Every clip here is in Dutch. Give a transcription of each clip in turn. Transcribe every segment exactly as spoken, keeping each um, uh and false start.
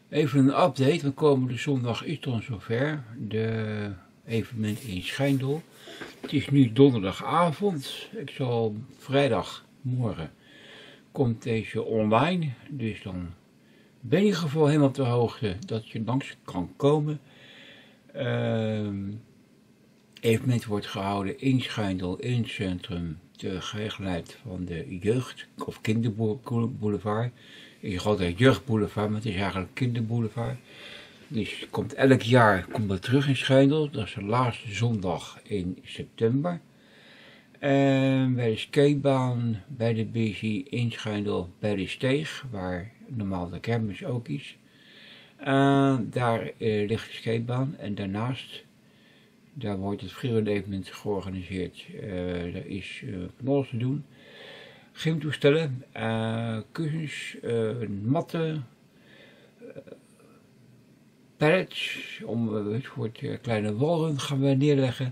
Even een update, want komende zondag is het dan zover. De evenement in Schijndel. Het is nu donderdagavond. Ik zal vrijdagmorgen komt deze online. Dus dan ben je in ieder geval helemaal op de hoogte dat je langs kan komen. Uh, evenement wordt gehouden in Schijndel, in het centrum. De gelegenheid van de jeugd- of kinderboulevard. Ik zeg altijd jeugdboulevard, maar het is eigenlijk kinderboulevard. Dus het komt elk jaar komt het terug in Schijndel. Dat is de laatste zondag in september. En bij de skatebaan, bij de Busy in Schijndel, bij de Steeg, waar normaal de kermis ook is. Uh, daar uh, ligt de skatebaan en daarnaast, daar wordt het freerun-evenement georganiseerd. Uh, er is uh, van alles te doen. Gymtoestellen, uh, kussens, uh, matten, uh, pallets, om uh, voor het uh, kleine walrun gaan we neerleggen.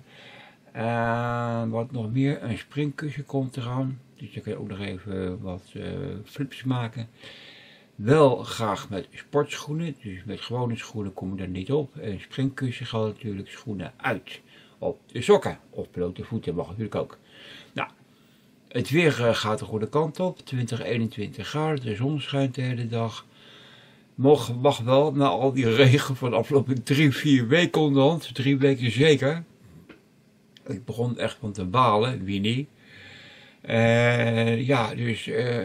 Uh, wat nog meer, een springkussen komt eraan, dus je kan ook nog even wat uh, flips maken. Wel graag met sportschoenen, dus met gewone schoenen kom je er niet op. En springkussen gaat natuurlijk schoenen uit. Op de sokken, of blote voeten mag natuurlijk ook. Nou, het weer gaat de goede kant op, twintig, eenentwintig graden, de zon schijnt de hele dag. Mag, mag wel, na al die regen van de afgelopen drie, vier weken onderhand, drie weken zeker. Ik begon echt van te balen, wie niet. Uh, ja, dus uh,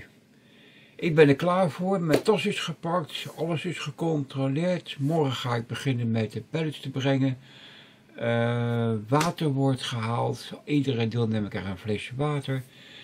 ik ben er klaar voor, mijn tas is gepakt, alles is gecontroleerd. Morgen ga ik beginnen met de pallets te brengen. Uh, water wordt gehaald, iedere deelnemer krijgt een flesje water.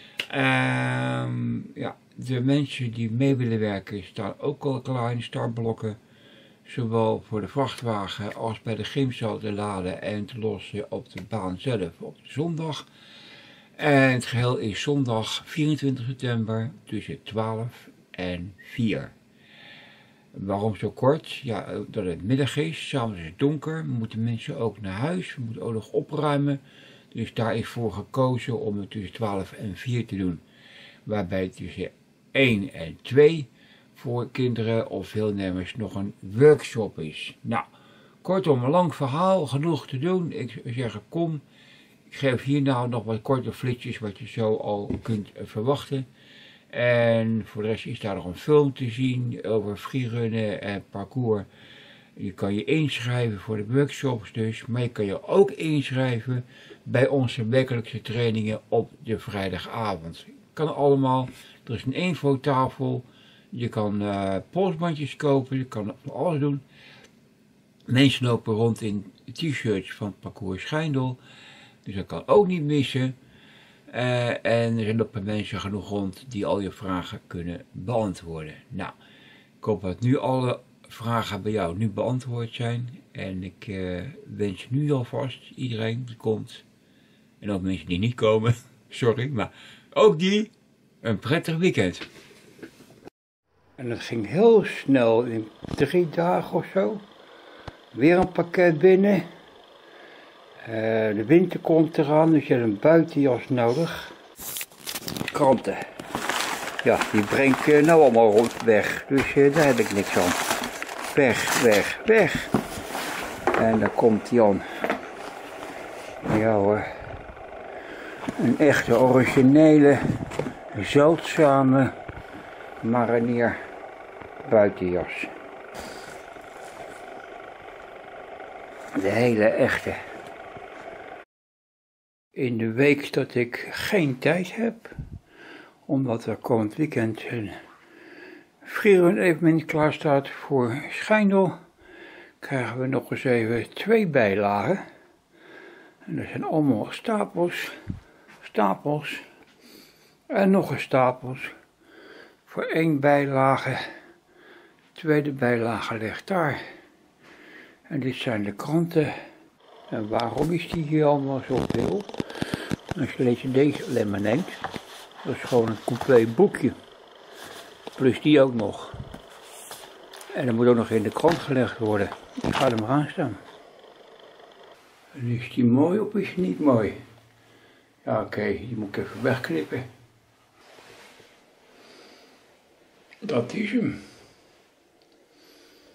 Uh, ja, de mensen die mee willen werken staan ook al klaar in de startblokken. Zowel voor de vrachtwagen als bij de gymzaal te laden en te lossen op de baan zelf op de zondag. En het geheel is zondag vierentwintig september tussen twaalf en vier. Waarom zo kort? Ja, dat het middag is, s'avonds is het donker, moeten mensen ook naar huis, we moeten ook nog opruimen. Dus daar is voor gekozen om het tussen twaalf en vier te doen. Waarbij tussen één en twee voor kinderen of deelnemers nog een workshop is. Nou, kortom, een lang verhaal, genoeg te doen. Ik zeg, kom, ik geef hier nou nog wat korte flitsjes wat je zo al kunt verwachten. En voor de rest is daar nog een film te zien over freerunnen en parcours. Je kan je inschrijven voor de workshops dus, maar je kan je ook inschrijven bij onze wekelijkse trainingen op de vrijdagavond. Kan allemaal, er is een infotafel, je kan uh, polsbandjes kopen, je kan van alles doen. Mensen lopen rond in t-shirts van Parcours Schijndel, dus dat kan ook niet missen. Uh, en er zijn ook mensen genoeg rond die al je vragen kunnen beantwoorden. Nou, ik hoop dat nu alle vragen bij jou nu beantwoord zijn. En ik uh, wens nu alvast iedereen die komt, en ook mensen die niet komen, sorry, maar ook die, een prettig weekend. En dat ging heel snel, in drie dagen of zo. Weer een pakket binnen. Uh, de winter komt eraan, dus je hebt een buitenjas nodig. Kranten. Ja, die breng ik uh, nou allemaal rond weg, dus uh, daar heb ik niks aan. Weg, weg, weg. En daar komt Jan. Ja hoor. Een echte originele, zeldzame marinier buitenjas. De hele echte. In de week dat ik geen tijd heb, omdat er komend weekend een freerun-evenement klaar staat voor Schijndel, krijgen we nog eens even twee bijlagen. En dat zijn allemaal stapels, stapels en nog eens stapels. Voor één bijlage, tweede bijlage ligt daar. En dit zijn de kranten. En waarom is die hier allemaal zoveel? Als je deze, deze alleen maar neemt, dat is gewoon een compleet boekje. Plus die ook nog. En dat moet ook nog in de krant gelegd worden. Ik ga er maar aan staan. En is die mooi of is die niet mooi? Ja oké, okay, die moet ik even wegknippen. Dat is hem.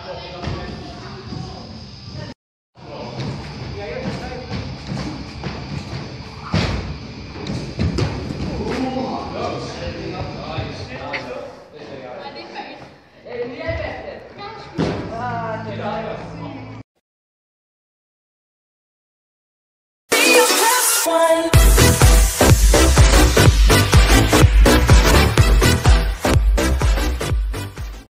One.